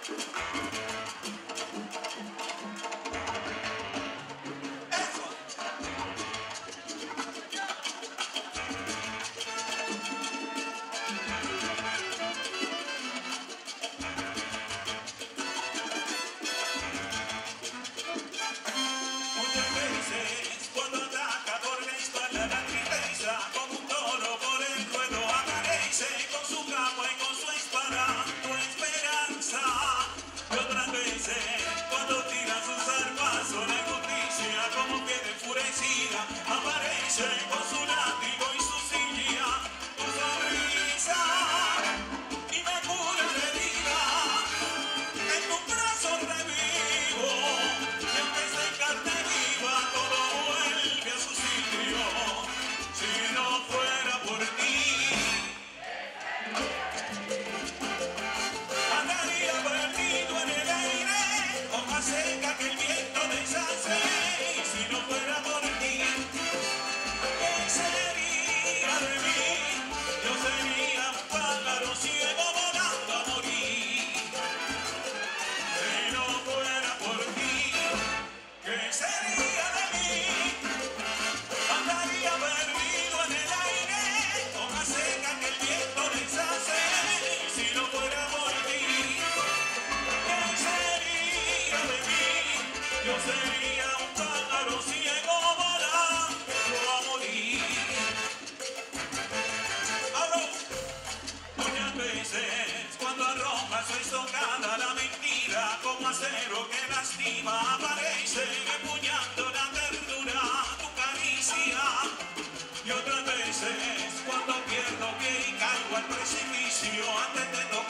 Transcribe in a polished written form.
Aparece con su látigo y su silla, tu sonrisa, y me cura la herida. En tu brazo revivo, y aunque esté en carne viva, todo vuelve a su sitio. Si no fuera por ti, andaría perdido en el aire, hoja seca que el viento deshace. Y si no fuera por ti, ¿qué sería de mí? Yo sería un pájaro ciego volando a morir. Si no fuera por ti, ¿qué sería de mí? Andaría perdido en el aire, hoja seca que el viento deshace. Si no fuera por ti, ¿qué sería de mí? Yo sería un pájaro ciego volando a morir. Muchas veces cuando arroja su estocada la mentira como acero que lastima, aparece empuñando la ternura, tu caricia. Y otras veces cuando pierdo pie y caigo al precipicio antes de tocar